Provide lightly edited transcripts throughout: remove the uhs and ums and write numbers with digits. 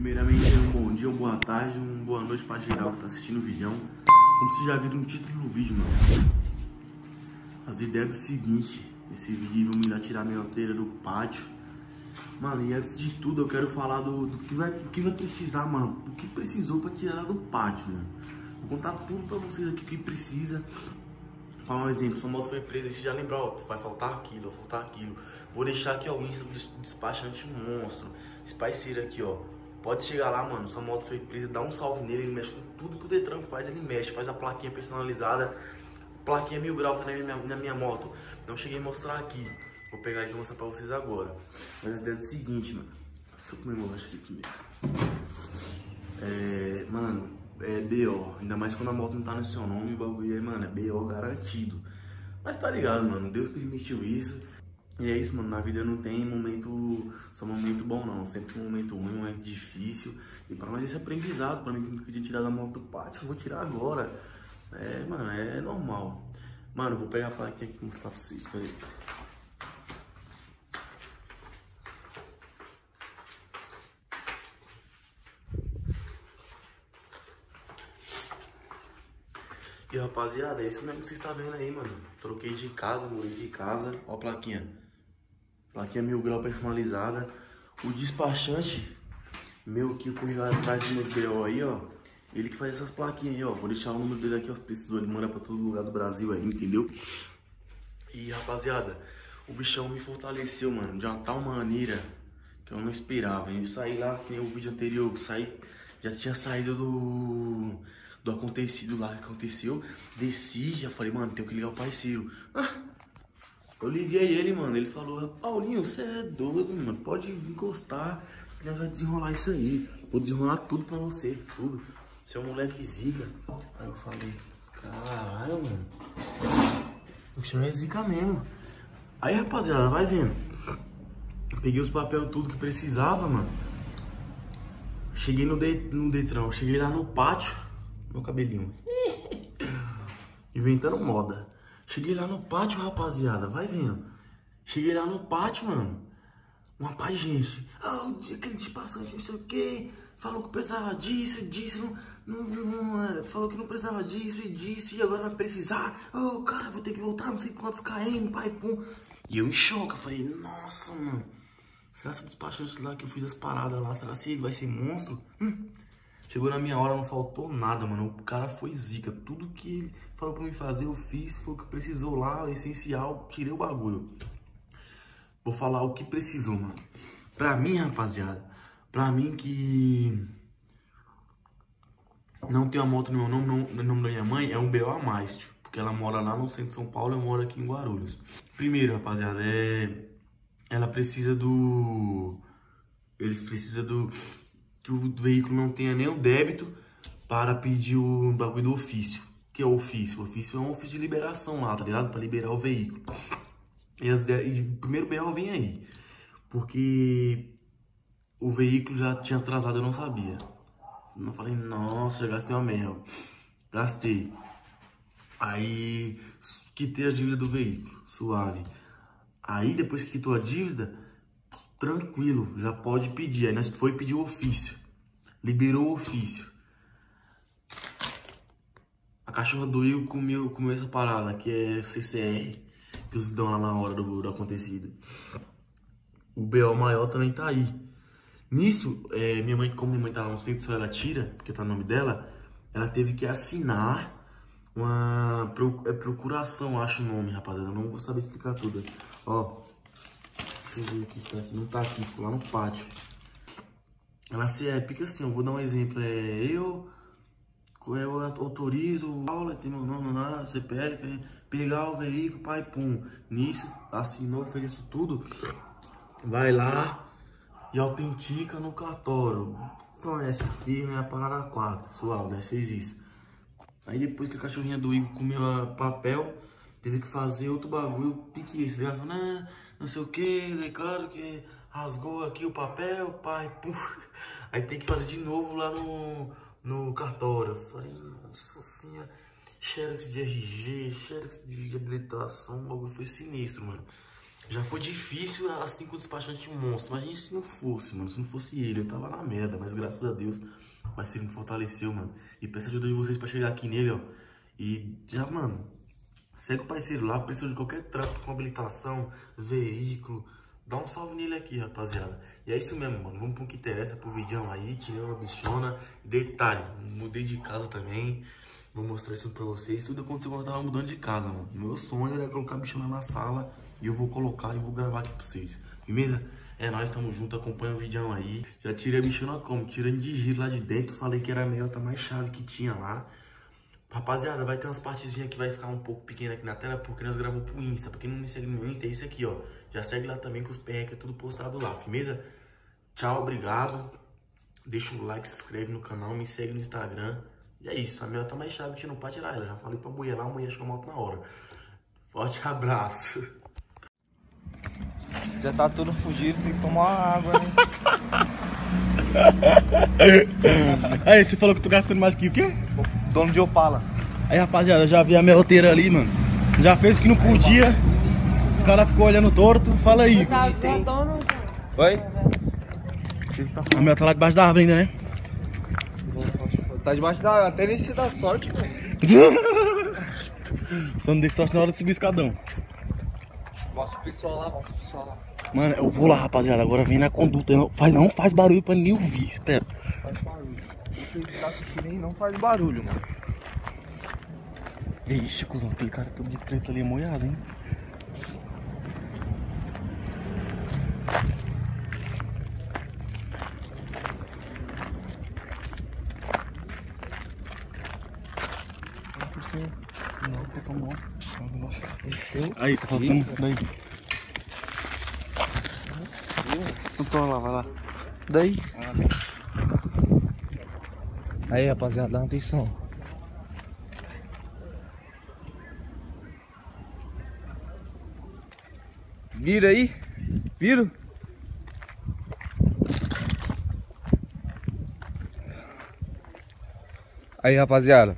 Primeiramente, um bom dia, uma boa tarde, uma boa noite pra geral que tá assistindo o vídeo. Como vocês já viram no título do vídeo, mano, as ideias do seguinte: esse vídeo vamos ir lá tirar minha alteira do pátio. Mano, e antes de tudo eu quero falar do que vai precisar, mano. O que precisou pra tirar ela do pátio, mano. Vou contar tudo pra vocês aqui o que precisa. Para um exemplo, sua moto foi presa e você já lembra, ó, vai faltar aquilo, vai faltar aquilo. Vou deixar aqui, ó, o Insta do despachante monstro, esse parceiro aqui, ó. Pode chegar lá, mano, sua moto foi presa, dá um salve nele, ele mexe com tudo que o Detran faz, ele mexe, faz a plaquinha personalizada, plaquinha 1000 graus tá na minha moto. Não cheguei a mostrar aqui, vou pegar aqui e mostrar pra vocês agora. Mas a ideia é o seguinte, mano, deixa eu comer uma aqui primeiro. Mano, é BO, ainda mais quando a moto não tá no seu nome, o bagulho aí, mano, é BO garantido. Mas tá ligado, mano, Deus permitiu isso. E é isso, mano, na vida não tem só momento bom não, sempre um momento ruim, um momento difícil. E pra nós esse aprendizado, pra mim que nunca tinha tirado a moto do pátio, eu vou tirar agora. Mano, é normal. Mano, eu vou pegar a plaquinha aqui e mostrar pra vocês, peraí. E rapaziada, é isso mesmo que vocês estão vendo aí, mano. Troquei de casa, mudei de casa. Ó a plaquinha. Plaquinha 1000 graus personalizada. O despachante meu que correu atrás dos meus BO aí, ó. Ele que faz essas plaquinhas aí, ó. Vou deixar o número dele aqui, ó. Precisou, ele manda pra todo lugar do Brasil aí, entendeu? E rapaziada, o bichão me fortaleceu, mano, de uma tal maneira que eu não esperava. Eu saí lá, tem o vídeo anterior, já tinha saído do acontecido lá que aconteceu. Desci, já falei, mano, tenho que ligar o parceiro. Eu liguei ele, mano, ele falou, Paulinho, você é doido, mano, pode encostar, que nós vamos desenrolar isso aí. Vou desenrolar tudo pra você, tudo. Você é um moleque zica. Aí eu falei, caralho, mano, o senhor é zica mesmo. Aí, rapaziada, vai vendo. Peguei os papéis, tudo que precisava, mano. Cheguei no Detran, cheguei lá no pátio. Meu cabelinho. Inventando moda. Cheguei lá no pátio, rapaziada. Vai vendo. Cheguei lá no pátio, mano. Uma paz de gente. O dia que ele te passou, não sei o que. Falou que precisava disso e disso. Falou que não precisava disso e disso. E agora vai precisar. Cara, vou ter que voltar não sei quantos km, pai, pum. E eu em choque. Eu falei, nossa, mano. Será que o despachante lá que eu fiz as paradas lá, será que ele vai ser monstro? Chegou na minha hora, não faltou nada, mano. O cara foi zica. Tudo que ele falou pra mim fazer, eu fiz. Foi o que precisou lá, o essencial. Tirei o bagulho. Vou falar o que precisou, mano. Pra mim, rapaziada. Pra mim que não tem uma moto no meu nome, no nome da minha mãe, é um BO a mais, tipo, porque ela mora lá no centro de São Paulo, eu moro aqui em Guarulhos. Primeiro, rapaziada, ela precisa eles precisam que o veículo não tenha nenhum débito para pedir o bagulho do ofício. Que é o ofício? O ofício é um ofício de liberação lá, tá ligado? Para liberar o veículo. E o primeiro BO vem aí. Porque o veículo já tinha atrasado, eu não sabia. Eu falei, nossa, já gastei uma merda. Gastei. Aí, quitei a dívida do veículo, suave. Aí, depois que quitou a dívida, tranquilo, já pode pedir. Aí nós foi pedir o ofício. Liberou o ofício. A cachorra do Igor comeu essa parada, que é CCR, que eles dão lá na hora do acontecido. O BO maior também tá aí. Nisso, minha mãe, como minha mãe tá lá no centro, só ela tira, porque tá o nome dela, ela teve que assinar uma procuração, acho o nome, rapaziada. Eu não vou saber explicar tudo. Ó, deixa eu ver aqui, está aqui, não tá aqui, ficou lá no pátio. Ela fica assim, eu vou dar um exemplo, eu autorizo aula, tem meu nome lá, CPF, pegar o veículo, pai, pum. Nisso, assinou, fez isso tudo, vai lá e autentica no cartório. Conhece aqui, minha parada 4, suave, né, fez isso. Aí depois que a cachorrinha do Igor comeu papel, teve que fazer outro bagulho, pique isso, ela falou, não sei o que, declaro que rasgou aqui o papel, pai, puf. Aí tem que fazer de novo lá no cartório. Eu falei, nossa senhora, xerox de RG, xerox de habilitação, o bagulho foi sinistro, mano. Já foi difícil assim com o despachante monstro. Imagina se não fosse, mano. Se não fosse ele, eu tava na merda. Mas graças a Deus, o parceiro me fortaleceu, mano. E peço a ajuda de vocês pra chegar aqui nele, ó. E já, mano, segue o parceiro lá. Precisa de qualquer trampo com habilitação, veículo. Dá um salve nele aqui, rapaziada. E é isso mesmo, mano. Vamos pro que interessa, pro vídeo aí. Tirei uma bichona. Detalhe, mudei de casa também. Vou mostrar isso pra vocês. Tudo aconteceu quando eu tava mudando de casa, mano. Meu sonho era colocar a bichona na sala. E eu vou colocar e vou gravar aqui pra vocês. Beleza? É nóis, tamo junto. Acompanha o vídeo aí. Já tirei a bichona como? Tirando de giro lá de dentro. Falei que era a meiota mais chave que tinha lá. Rapaziada, vai ter umas partezinhas que vai ficar um pouco pequena aqui na tela. Porque nós gravamos pro Insta. Pra quem não me segue no meu Insta, é isso aqui, ó. Já segue lá também, que os perreques é tudo postado lá. Firmeza? Tchau, obrigado. Deixa um like, se inscreve no canal. Me segue no Instagram. E é isso, a meiota mais chave que não pode tirar ela. Já falei pra mulher lá, a mulher achou a moto na hora. Forte abraço. Já tá tudo fugido, tem que tomar uma água, né? Aí, você falou que tu gastando mais que o quê? Dono de Opala. Aí, rapaziada, já vi a meioteira ali, mano. Já fez o que não podia. Os caras ficou olhando torto. Fala aí. Oi? A meiota tá lá debaixo da árvore ainda, né? Tá debaixo da... Até nem se dá sorte, pô. Só não dei sorte na hora de subir o escadão. Mostra o pessoal lá, mostra o pessoal lá. Mano, eu vou lá, rapaziada. Agora vem na conduta. Não faz barulho pra ninguém ouvir. Espera. Faz barulho. Esse espaço aqui nem não faz barulho, mano. Ixi, cuzão, aquele cara todo de preto ali é molhado, hein? Por cima. Não, tá tão bom. Aí, tá faltando. Daí. Então lá, vai lá. Daí. Aí, rapaziada, dá atenção. Vira aí. Vira. Aí, rapaziada.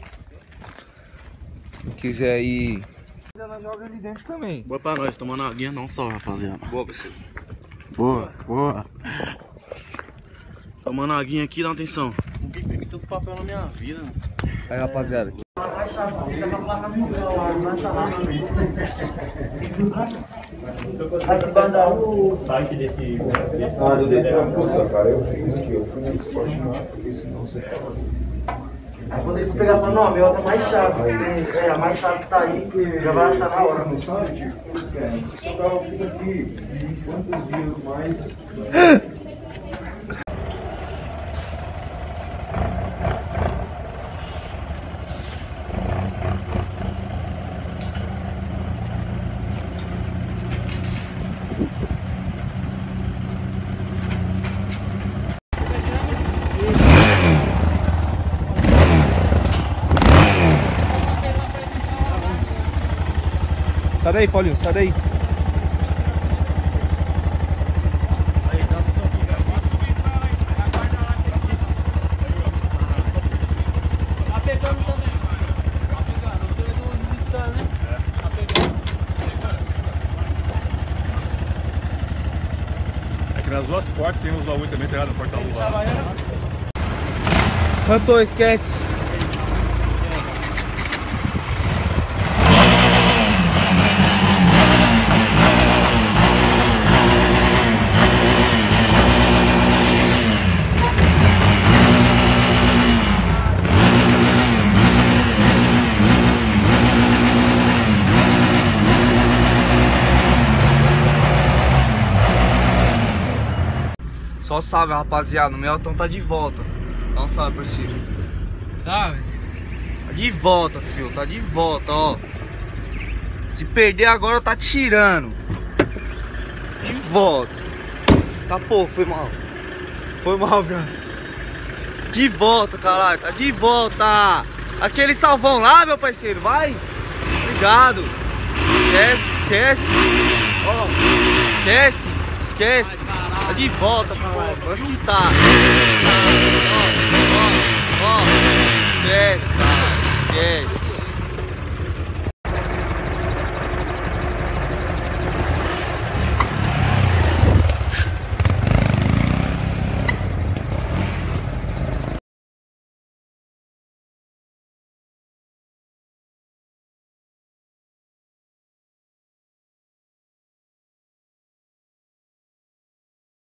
Quem quiser ir... Ela joga ali dentro também. Boa pra nós, tomando aguinha não só, rapaziada. Boa, parceiro. Boa, boa. Tomando aguinha aqui, dá atenção. Nunca imprimi tanto papel na minha vida. Aí, rapaziada. Vai te mandar o site desse. Cara, eu fiz aqui, eu fui no esporte mais, porque senão você fala. Aí quando eles pegar e falar, não, a meiota mais chave. É, a mais chave que tá aí, que já vai achar na hora. No site, eles querem. Só tava fica aqui, e quantos dias mais. Sai daí, Paulinho, sai daí. Aí, dá atenção aqui, galera. Tá pegando também. Tá pegando. Você é do Nissan, né? Tá pegando. Aqui nas duas portas tem uns baús também, tá ligado? No porta-luz lá. Cantou, esquece. Só salve, rapaziada. O Melton tá de volta. Dá um salve, parceiro. Sabe? Tá de volta, filho. Tá de volta, ó. Se perder agora, tá tirando. De volta. Tá, pô, foi mal. Foi mal, cara. De volta, caralho. Tá de volta. Aquele salvão lá, meu parceiro. Vai. Obrigado. Esquece, esquece. Ó. Esquece, esquece. Tá de volta, caralho. Mas que tá. Ó. Esquece, cara. Esquece.